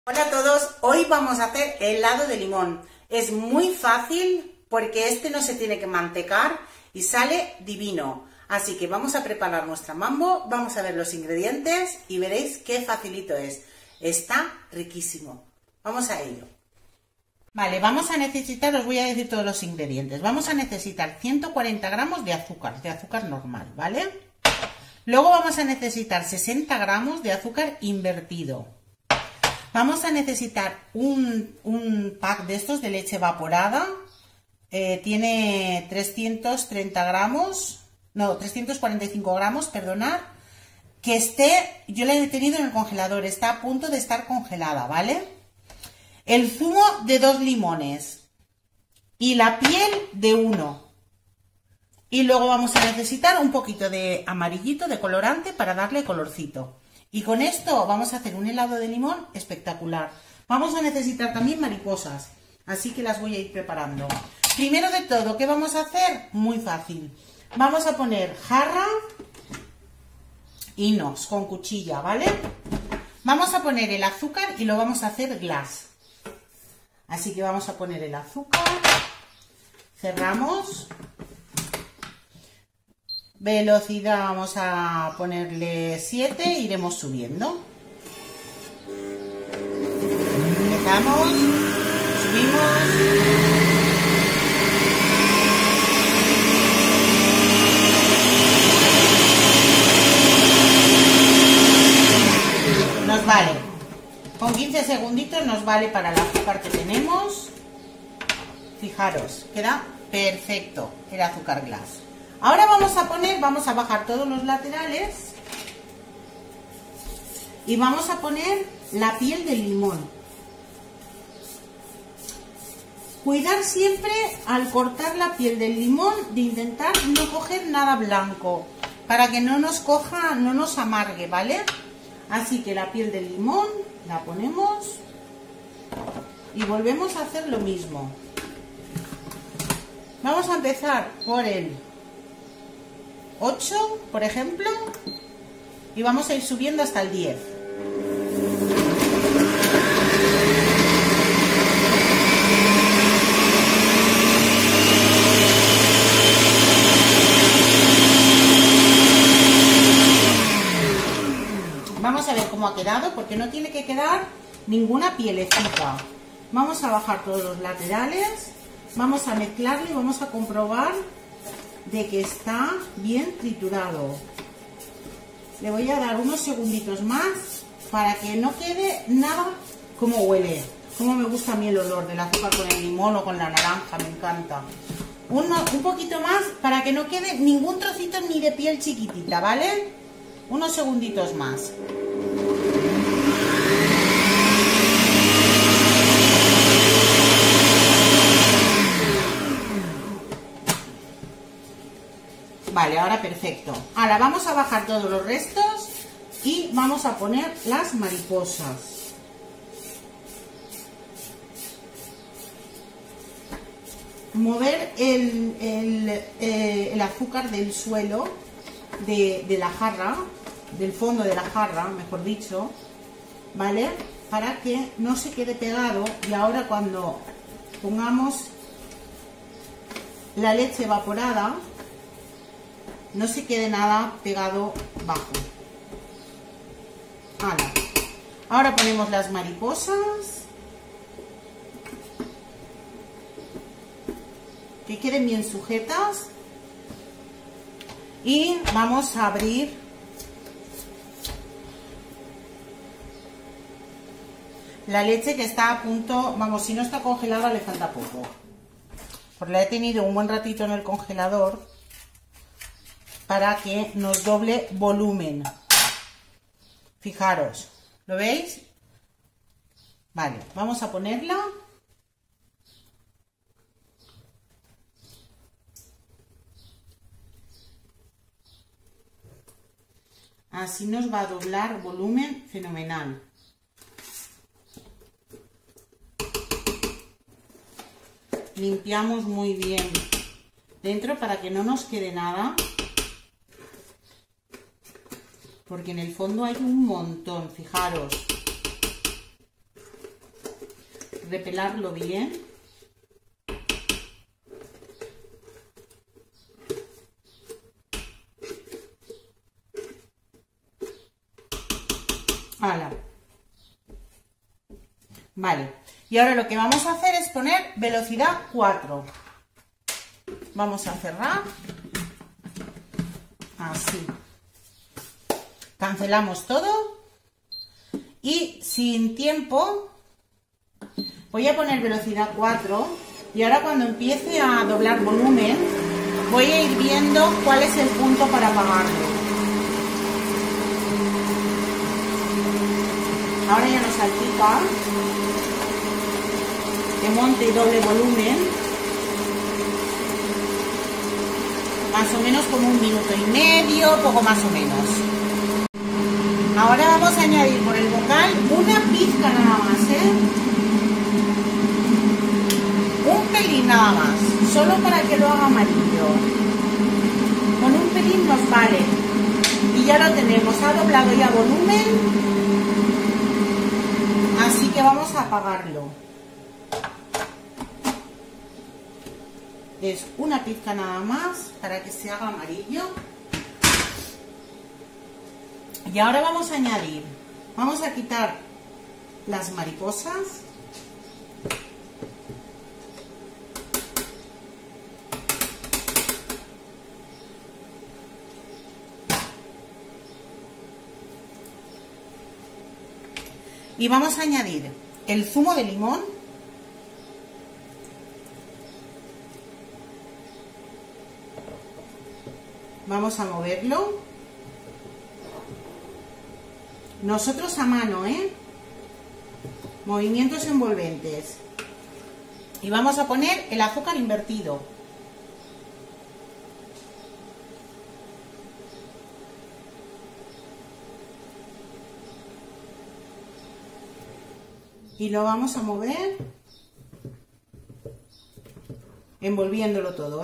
Hola a todos, hoy vamos a hacer helado de limón. Es muy fácil porque este no se tiene que mantecar y sale divino. Así que vamos a preparar nuestra mambo, vamos a ver los ingredientes y veréis qué facilito es. Está riquísimo. Vamos a ello. Vale, vamos a necesitar, os voy a decir todos los ingredientes. Vamos a necesitar 140 gramos de azúcar normal, ¿vale? Luego vamos a necesitar 60 gramos de azúcar invertido. Vamos a necesitar un pack de estos de leche evaporada. Tiene 330 gramos, no, 345 gramos, perdonad. Yo la he tenido en el congelador, está a punto de estar congelada, ¿vale? El zumo de 2 limones y la piel de 1. Y luego vamos a necesitar un poquito de amarillito, de colorante, para darle colorcito. Y con esto vamos a hacer un helado de limón espectacular. Vamos a necesitar también mariposas, así que las voy a ir preparando. Primero de todo, ¿qué vamos a hacer? Muy fácil. Vamos a poner jarra, inox con cuchilla, ¿vale? Vamos a poner el azúcar y lo vamos a hacer glass. Así que vamos a poner el azúcar, cerramos. Velocidad vamos a ponerle 7, iremos subiendo. Empezamos, subimos. Nos vale. Con 15 segunditos nos vale para el azúcar que tenemos. Fijaros, queda perfecto el azúcar glass. Ahora vamos a bajar todos los laterales y vamos a poner la piel del limón. Cuidar siempre al cortar la piel del limón de intentar no coger nada blanco para que no nos amargue, ¿vale? Así que la piel del limón la ponemos y volvemos a hacer lo mismo. Vamos a empezar por el 8, por ejemplo, y vamos a ir subiendo hasta el 10. Vamos a ver cómo ha quedado, porque no tiene que quedar ninguna pielecita. Vamos a bajar todos los laterales, vamos a mezclarlo y vamos a comprobar de que está bien triturado. Le voy a dar unos segunditos más para que no quede nada. Como huele, como me gusta a mí el olor del azúcar con el limón o con la naranja, me encanta. Un poquito más para que no quede ningún trocito ni de piel chiquitita, ¿vale? Unos segunditos más. Vale, ahora perfecto. Ahora vamos a bajar todos los restos y vamos a poner las mariposas. Mover el azúcar del suelo, de la jarra, del fondo de la jarra, mejor dicho, ¿vale? Para que no se quede pegado y ahora cuando pongamos la leche evaporada, no se quede nada pegado bajo. Ahora ponemos las mariposas, que queden bien sujetas, y vamos a abrir la leche, que está a punto, vamos, si no está congelada le falta poco, porque la he tenido un buen ratito en el congelador para que nos doble volumen. Fijaros, ¿lo veis? Vale, vamos a ponerla. Así nos va a doblar volumen fenomenal. Limpiamos muy bien dentro para que no nos quede nada. porque en el fondo hay un montón, fijaros. repelarlo bien. ¡Hala! Vale, y ahora lo que vamos a hacer es poner velocidad 4. Vamos a cerrar. Así. Cancelamos todo. Y sin tiempo voy a poner velocidad 4. Y ahora cuando empiece a doblar volumen voy a ir viendo cuál es el punto para apagarlo. Ahora ya nos salpica. Que monte y doble volumen. Más o menos como 1 minuto y medio, poco más o menos. Ahora vamos a añadir por el bocal una pizca nada más, un pelín nada más, solo para que lo haga amarillo. Con un pelín nos vale. Y ya lo tenemos, ha doblado ya volumen. Así que vamos a apagarlo. Es una pizca nada más para que se haga amarillo. Y ahora vamos a añadir, vamos a quitar las mariposas. Y vamos a añadir el zumo de limón. Vamos a moverlo. Nosotros a mano, movimientos envolventes. Y vamos a poner el azúcar invertido. Y lo vamos a mover envolviéndolo todo,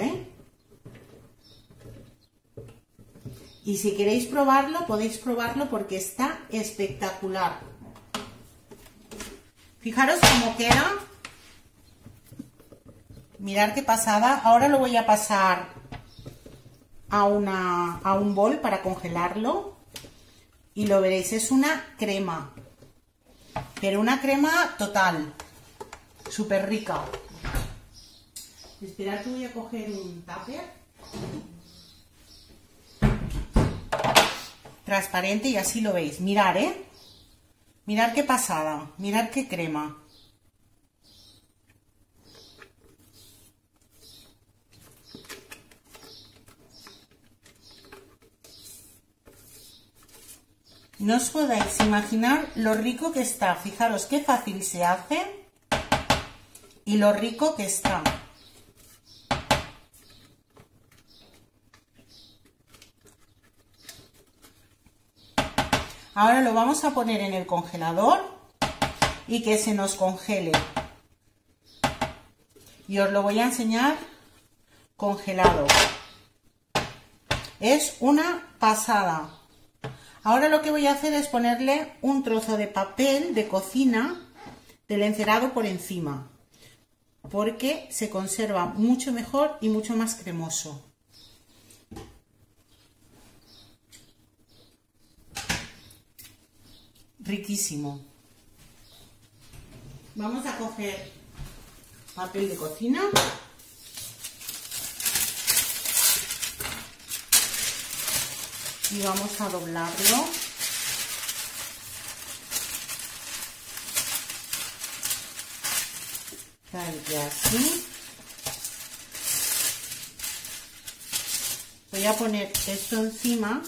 Y si queréis probarlo, podéis probarlo porque está espectacular. Fijaros cómo queda. Mirad qué pasada. Ahora lo voy a pasar a un bol para congelarlo. Y lo veréis, es una crema. Pero una crema total. Súper rica. Esperad que voy a coger un tupper. Transparente y así lo veis. Mirad, mirad qué pasada. Mirad qué crema. No os podáis imaginar lo rico que está. Fijaros qué fácil se hace y lo rico que está. Ahora lo vamos a poner en el congelador y que se nos congele. Y os lo voy a enseñar congelado. Es una pasada. Ahora lo que voy a hacer es ponerle un trozo de papel de cocina del encerado por encima, porque se conserva mucho mejor y mucho más cremoso. Riquísimo. Vamos a coger papel de cocina. Y vamos a doblarlo. Tal que así. Voy a poner esto encima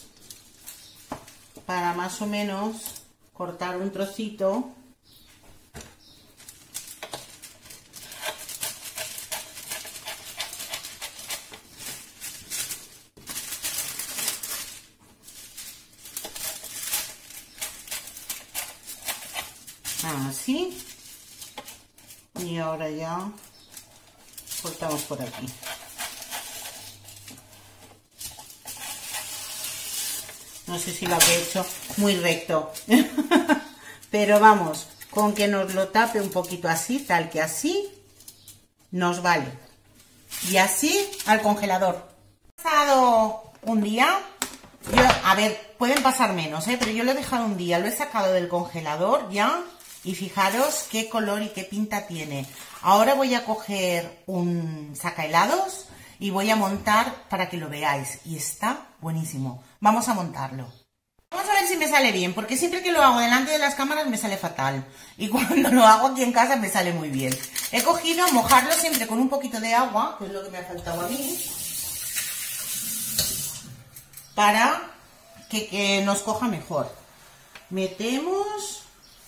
para más o menos cortar un trocito. Así. Y ahora ya cortamos por aquí. No sé si lo he hecho muy recto, pero vamos, Con que nos lo tape un poquito así, tal que así, nos vale. Y así al congelador. Ha pasado un día, a ver, pueden pasar menos, pero yo lo he dejado un día, lo he sacado del congelador ya y fijaros qué color y qué pinta tiene. Ahora voy a coger un sacahelados y voy a montar para que lo veáis y está buenísimo. Vamos a montarlo. Vamos a ver si me sale bien, porque siempre que lo hago delante de las cámaras me sale fatal. Y cuando lo hago aquí en casa me sale muy bien. He cogido mojarlo siempre con un poquito de agua, que es lo que me ha faltado a mí, para que nos coja mejor. Metemos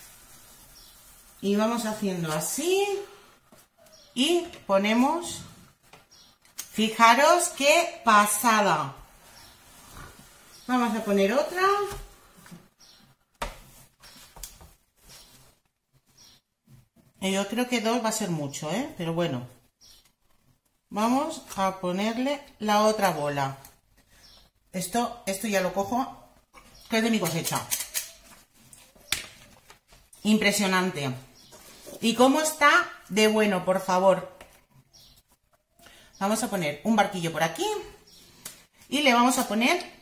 y vamos haciendo así y ponemos. Fijaros qué pasada. Vamos a poner otra. Yo creo que 2 va a ser mucho, pero bueno. Vamos a ponerle la otra bola. Esto ya lo cojo, que es de mi cosecha. Impresionante. ¿Y cómo está de bueno, por favor? Vamos a poner un barquillo por aquí. Y le vamos a poner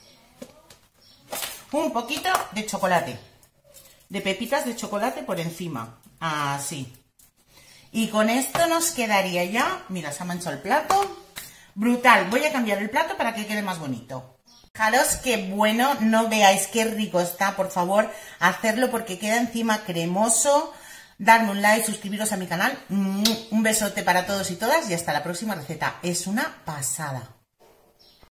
un poquito de chocolate, de pepitas de chocolate por encima, así. Y con esto nos quedaría ya, mira, se ha manchado el plato, brutal. Voy a cambiar el plato para que quede más bonito. Fijaros qué bueno, no veáis qué rico está, por favor, hacerlo porque queda encima cremoso. Darme un like, suscribiros a mi canal, un besote para todos y todas y hasta la próxima receta. Es una pasada.